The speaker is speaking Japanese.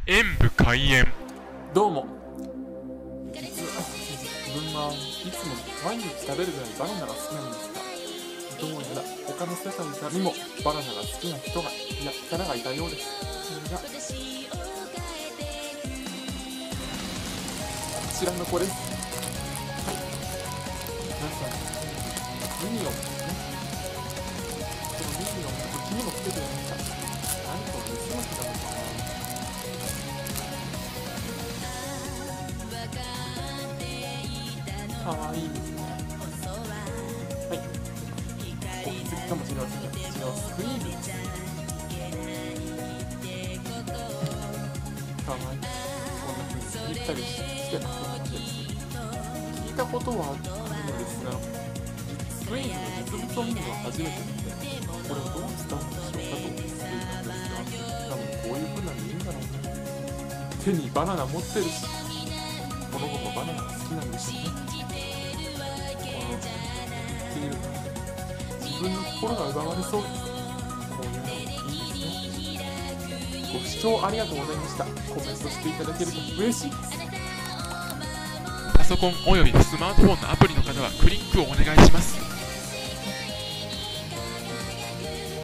演武開演。 どうも。実は自分はいつも毎日食べるぐらいバナナが好きなんですが、どうやら他の世界にもバナナが好きな人がキャラがいたようです。それがこちらの子です。はい、皆さんミニオンですね。このミニオンがこっちにも来てくれました。何かを盗む気なのかな。かわいいですね。はい、お気づきかもしれませんが、こちらはスクリームです。かわいい。こんな風にゆったりして遊ぶわけです。聞いたことはあるのですが、スクリームの実物を見るのは初めてなので、これをどう使うんでしょうかと思っていたんですが、多分こういう風なんでいいんだろうな。手にバナナ持ってるし、この子もバナナが好きなんでしょうね。自分の心が奪われそうです。こういうのもいいですね。ご視聴ありがとうございました。コメントしていただけると嬉しいです。 パソコンおよびスマートフォンのアプリの方はクリックをお願いします。